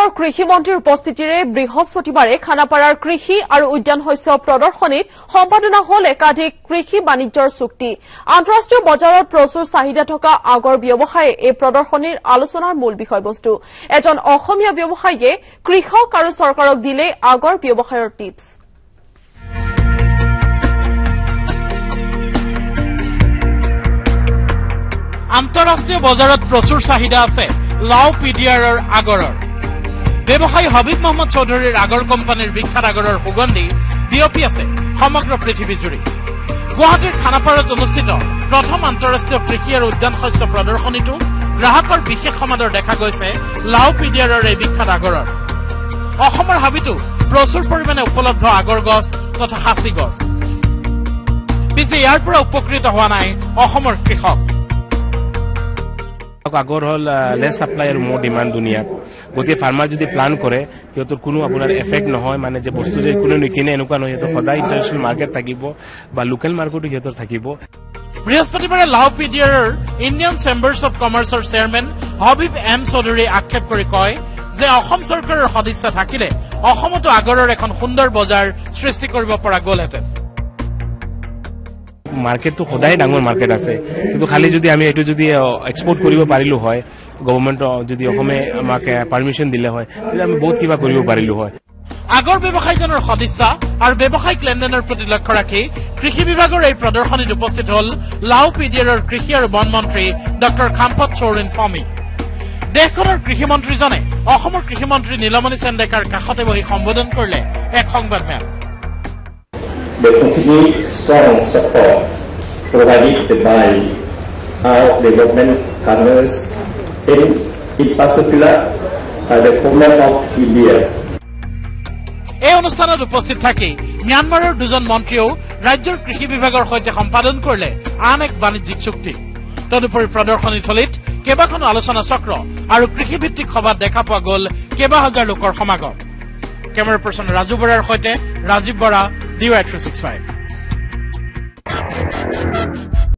দেশৰ কৃষি মন্ত্ৰীৰ উপস্থিতিৰে বৃহস্পতিবাৰে খানাপাৰাৰ কৃষি আৰু উদ্যান শস্য প্ৰদৰ্শনীত সম্পাদনা হল একাধিক কৃষি বাণিজ্যৰ চুক্তি আন্তঃৰাষ্ট্ৰীয় বজাৰত প্ৰচুৰ চাহিদা থকা আগৰ ব্যৱসায়ে এই প্ৰদৰ্শনীৰ আলোচনাৰ মূল বিষয়বস্তু এজন অসমীয়া ব্যৱসায়ীয়ে কৃষক আৰু চৰকাৰক দিলে আগৰ ব্যৱসায়ৰ টিপছ আন্তঃৰাষ্ট্ৰীয় বজাৰত প্ৰচুৰ চাহিদা আছে লাও পিডিআৰৰ আগৰৰ ব্যৱসায়ী হাবিব মোহাম্মদ চৌধুৰীৰ আগৰ কোম্পানীৰ বিখ্যাত আগৰৰ সুগন্ধি বিয়পি আছে সমগ্ৰ পৃথিৱী জুৰি গুৱাহাটীৰ খানাপাৰাত অনুষ্ঠিত প্ৰথম আন্তঃৰাষ্ট্ৰীয় কৃষি আৰু উদ্যান শস্য প্ৰদৰ্শনীটো গ্ৰাহকৰ বিশেষ সমাদৰ দেখা গৈছে লাও পিডিআৰৰ এই বিখ্যাত আগৰৰ অসমৰ হাবিতো প্ৰচুৰ পৰিমাণে উপলব্ধ আগৰ গছ তথা হাঁচি গছ পিছে ইয়াৰ পৰা উপকৃত হোৱা নাই অসমৰ কৃষক আগৰ হল লেছ সাপ্লাই আৰু মোৰ ডিমান্ড দুনিয়াত গতিকে ফাৰ্মাৰ যদি প্লান কৰে সিহঁতৰ কোনো আপোনাৰ এফেক্ট নহয় মানে যে বস্তু যে কোনো নিকিনে এনেকুৱা নহয় সিহঁতৰ সদায় ইণ্টাৰনেশ্যনেল মাৰ্কেট থাকিব বা লোকেল মাৰ্কেটো সিহঁতৰ থাকিব বৃহস্পতিবাৰে লাও পিডিআৰৰ ইণ্ডিয়ান চেম্বাৰ্ছ অৱ কমাৰ্চৰ চেয়াৰমেন হাবিব এম চৌধুৰী আক্ষেপ কৰি কয় যে অসম চৰকাৰৰ সদিচ্ছা থাকিলে অসমতো আগৰৰ এখন সুন্দৰ বজাৰ সৃষ্টি কৰিব পৰা গ'লহেঁতেন মাৰ্কেটটো সদায় ডাঙৰ মাৰ্কেট আছে কিন্তু খালি যদি আমি এইটো যদি এক্সপোৰ্ট কৰিব পাৰিলো হয় গভৰ্ণমেণ্ট যদি অসমে আমাক পাৰমিশ্যন দিলে হয় তেতিয়া আমি বহুত কিবা কৰিব পাৰিলো হয় আগৰ ব্যৱসায়ীজনৰ সদিচ্ছা আৰু ব্যৱসায়িক লেনদেনৰ প্ৰতি লক্ষ্য ৰাখি কৃষি বিভাগৰ এই প্ৰদৰ্শনীত উপস্থিত হল লাও পিডিআৰৰ কৃষি আৰু বন মন্ত্ৰী ডক্টৰ খাম্পত চৌৰিন ফমি দেশখনৰ কৃষিমন্ত্ৰীজনে অসমৰ কৃষিমন্ত্ৰী নীলমণি চেণ্ডেকাৰ কাষতে বহি সম্বোধন কৰিলে এক সংবাদমেল The continued strong support provided by our development partners, in particular the Government of India. এই অনুষ্ঠানত উপস্থিত থাকি ম্যানমাৰৰ দুজন মন্ত্ৰীও ৰাজ্যৰ কৃষি বিভাগৰ সৈতে সম্পাদন কৰিলে আন এক বাণিজ্যিক চুক্তি তদুপৰি প্ৰদৰ্শনীথলীত কেইবাখনো আলোচনা চক্ৰ আৰু কৃষিভিত্তিক সভাত দেখা পোৱা গ'ল কেইবা হাজাৰ লোকৰ সমাগম কেমেৰা পাৰ্চন ৰাজু বৰাৰ সৈতে ৰাজীৱ বৰা DY365